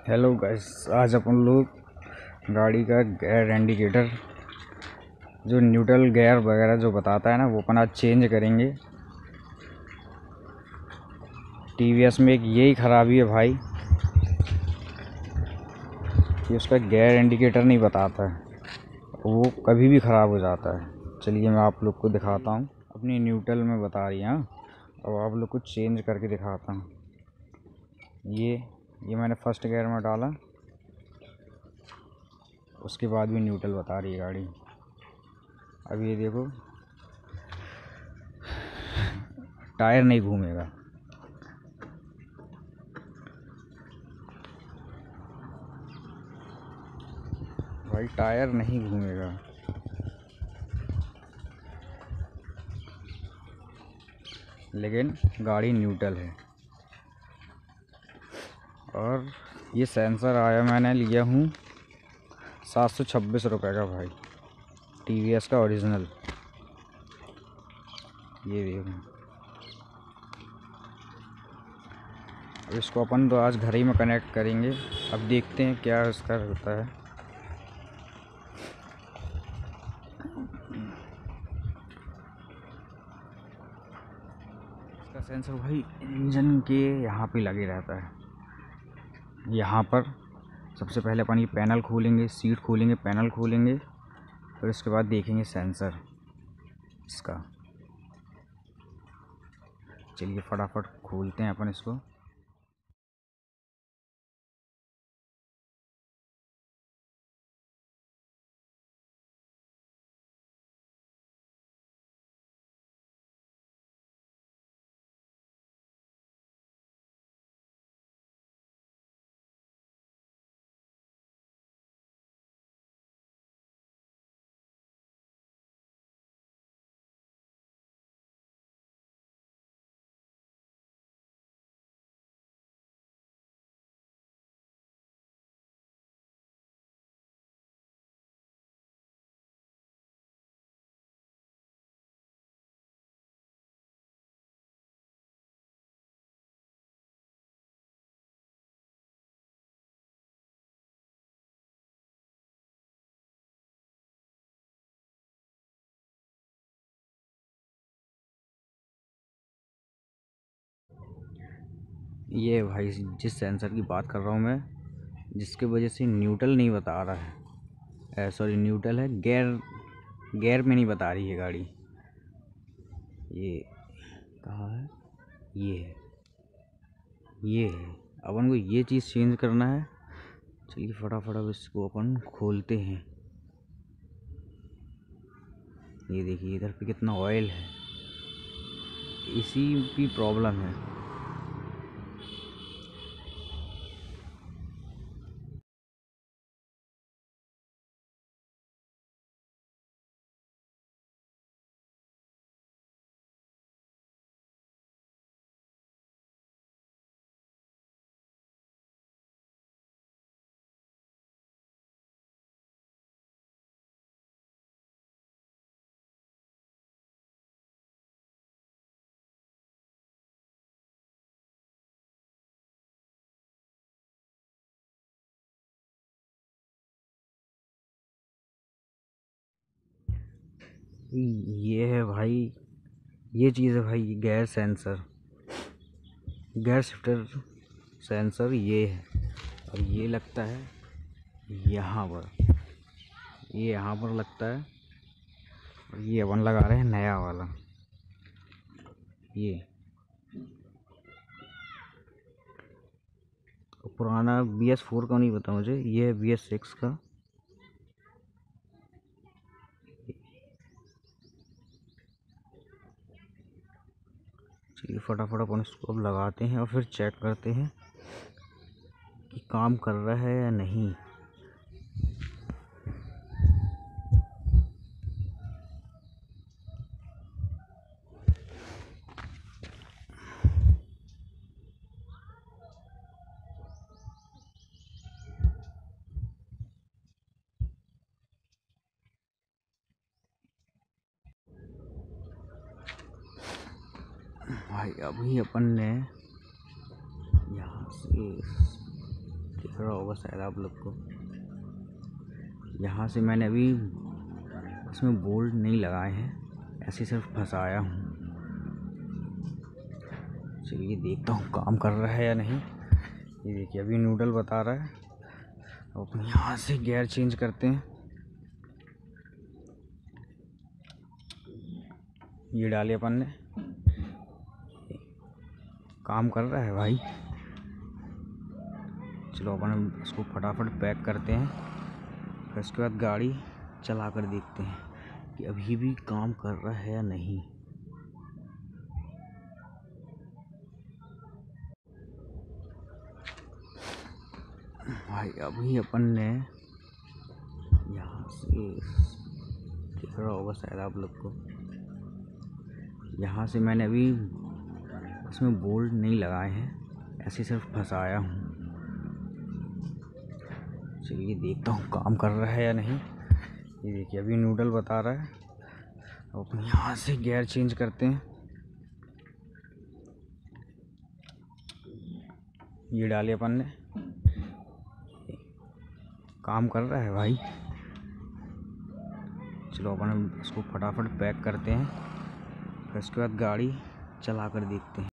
Hello guys, आज अपन लोग गाड़ी का गियर इंडिकेटर जो न्यूट्रल गियर वगैरह जो बताता है ना, वो अपन आज चेंज करेंगे। टीवीएस में एक यही खराबी है भाई कि उसका गियर इंडिकेटर नहीं बताता है, वो कभी भी ख़राब हो जाता है। चलिए मैं आप लोग को दिखाता हूँ। अपनी न्यूट्रल में बता रही है। अब आप लोग को चेंज करके दिखाता हूँ। ये मैंने फर्स्ट गियर में डाला, उसके बाद भी न्यूट्रल बता रही है गाड़ी। अब ये देखो, टायर नहीं घूमेगा। भाई टायर नहीं घूमेगा। लेकिन गाड़ी न्यूट्रल है। और ये सेंसर आया, मैंने लिया हूँ 726 रुपये का भाई, टीवीएस का ओरिजिनल। ये देखो, अब इसको अपन तो आज घर ही में कनेक्ट करेंगे। अब देखते हैं क्या इसका होता है। इसका सेंसर भाई इंजन के यहाँ पे लगे रहता है। यहाँ पर सबसे पहले अपन ये पैनल खोलेंगे, सीट खोलेंगे, पैनल खोलेंगे, फिर उसके बाद देखेंगे सेंसर इसका। चलिए फटाफट खोलते हैं अपन इसको। ये भाई जिस सेंसर की बात कर रहा हूँ मैं, जिसके वजह से न्यूट्रल नहीं बता रहा है, सॉरी न्यूट्रल है, गियर में नहीं बता रही है गाड़ी। ये कहाँ है? ये है, ये है। अपन को ये चीज़ चेंज करना है। चलिए फटाफट अब इसको अपन खोलते हैं। ये देखिए इधर पे कितना ऑयल है, इसी की प्रॉब्लम है। ये है भाई, ये चीज़ है भाई, गैर सेंसर, गैर शिफ्टर सेंसर ये है। और ये लगता है यहाँ पर, ये यहाँ पर लगता है। और ये अपन लगा रहे हैं नया वाला। ये पुराना BS4 का नहीं पता मुझे, ये है BS6 का। चलिए फटाफट अपन इसको अब लगाते हैं और फिर चेक करते हैं कि काम कर रहा है या नहीं। भाई अभी अपन ने यहाँ से दिख रहा होगा शायद आप लोग को। यहाँ से मैंने अभी उसमें बोल्ट नहीं लगाए हैं, ऐसे सिर्फ फंसाया हूँ। चलिए देखता हूँ काम कर रहा है या नहीं। ये देखिए अभी न्यूट्रल बता रहा है। अब यहाँ से गियर चेंज करते हैं। ये डाले अपन ने, काम कर रहा है भाई। चलो अपन इसको फटाफट पैक करते हैं, फिर उसके बाद गाड़ी चला कर देखते हैं कि अभी भी काम कर रहा है या नहीं। भाई अभी अपन ने यहाँ से, दिख रहा होगा शायद आप लोग को। यहाँ से मैंने अभी उसमें बोल्ट नहीं लगाए हैं, ऐसे सिर्फ फंसाया हूँ। चलिए देखता हूँ काम कर रहा है या नहीं। ये देखिए अभी न्यूट्रल बता रहा है। अब यहाँ से गियर चेंज करते हैं। ये डाले अपन ने, काम कर रहा है भाई। चलो अपन इसको फटाफट पैक करते हैं, फिर उसके बाद गाड़ी चला कर देखते हैं।